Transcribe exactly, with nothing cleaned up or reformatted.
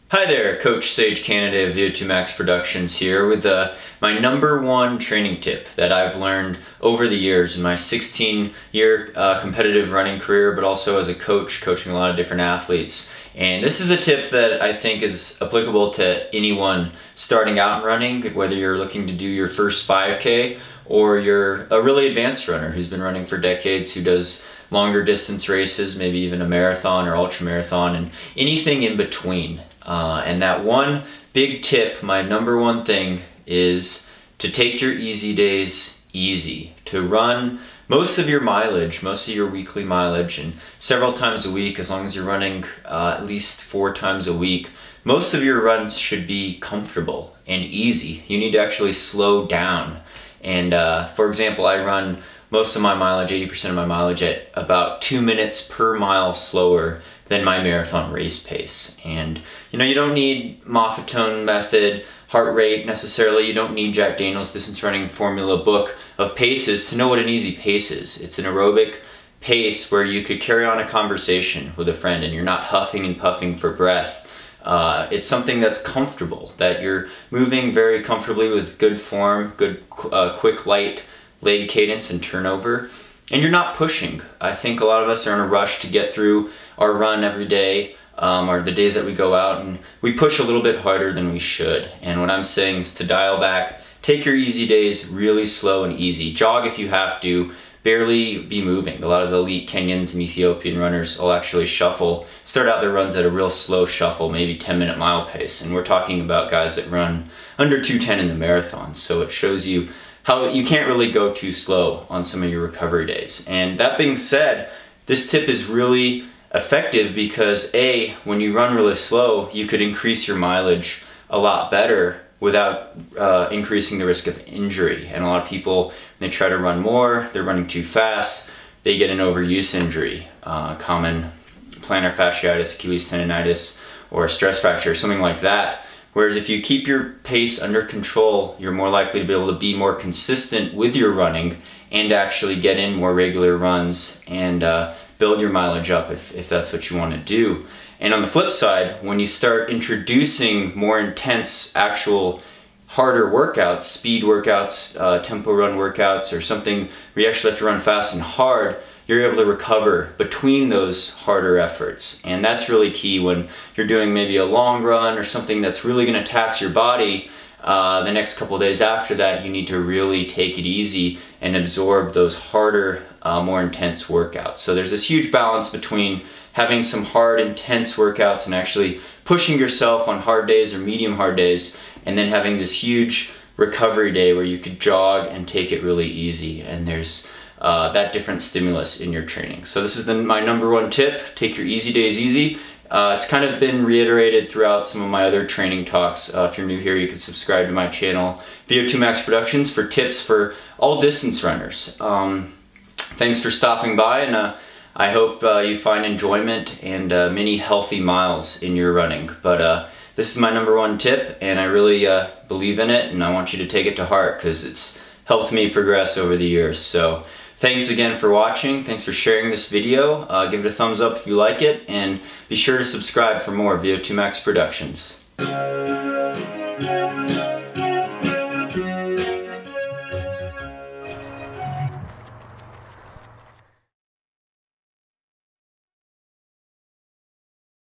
Hi there, Coach Sage Canaday of V O two Max Productions here with uh, my number one training tip that I've learned over the years in my sixteen year uh, competitive running career, but also as a coach, coaching a lot of different athletes. And this is a tip that I think is applicable to anyone starting out in running, whether you're looking to do your first five K or you're a really advanced runner who's been running for decades, who does longer distance races, maybe even a marathon or ultra marathon, and anything in between. Uh, and that one big tip, my number one thing, is to take your easy days easy. To run most of your mileage, most of your weekly mileage, and several times a week, as long as you're running uh, at least four times a week, most of your runs should be comfortable and easy. You need to actually slow down. And uh, for example, I run most of my mileage, eighty percent of my mileage, at about two minutes per mile slower than my marathon race pace. And you know, you don't need Moffatone method, heart rate necessarily. You don't need Jack Daniel's distance running formula book of paces to know what an easy pace is. It's an aerobic pace where you could carry on a conversation with a friend and you're not huffing and puffing for breath. Uh, it's something that's comfortable, that you're moving very comfortably with good form, good uh, quick light leg cadence and turnover, and you're not pushing. I think a lot of us are in a rush to get through our run every day, um, or the days that we go out, and we push a little bit harder than we should. And what I'm saying is to dial back, take your easy days really slow and easy. Jog if you have to, barely be moving. A lot of the elite Kenyans and Ethiopian runners will actually shuffle, start out their runs at a real slow shuffle, maybe ten minute mile pace. And we're talking about guys that run under two ten in the marathon. So it shows you how you can't really go too slow on some of your recovery days. And that being said, this tip is really effective because A, when you run really slow, you could increase your mileage a lot better without uh, increasing the risk of injury. And a lot of people, when they try to run more, they're running too fast, they get an overuse injury, uh, common plantar fasciitis, Achilles tendonitis, or a stress fracture, something like that. Whereas if you keep your pace under control, you're more likely to be able to be more consistent with your running and actually get in more regular runs and uh, build your mileage up if, if that's what you want to do. And on the flip side, when you start introducing more intense, actual harder workouts, speed workouts, uh, tempo run workouts, or something where you actually have to run fast and hard, you're able to recover between those harder efforts. And that's really key when you're doing maybe a long run or something that's really going to tax your body. Uh, the next couple of days after that, you need to really take it easy and absorb those harder, uh, more intense workouts. So there's this huge balance between having some hard, intense workouts and actually pushing yourself on hard days or medium hard days, and then having this huge recovery day where you could jog and take it really easy. And there's Uh, that different stimulus in your training. So this is the, my number one tip, take your easy days easy. Uh, it's kind of been reiterated throughout some of my other training talks. Uh, if you're new here, you can subscribe to my channel, V O two Max Productions, for tips for all distance runners. Um, thanks for stopping by, and uh, I hope uh, you find enjoyment and uh, many healthy miles in your running. But uh, this is my number one tip, and I really uh, believe in it, and I want you to take it to heart because it's helped me progress over the years. So thanks again for watching. Thanks for sharing this video. Uh, give it a thumbs up if you like it, and be sure to subscribe for more V O two Max Productions.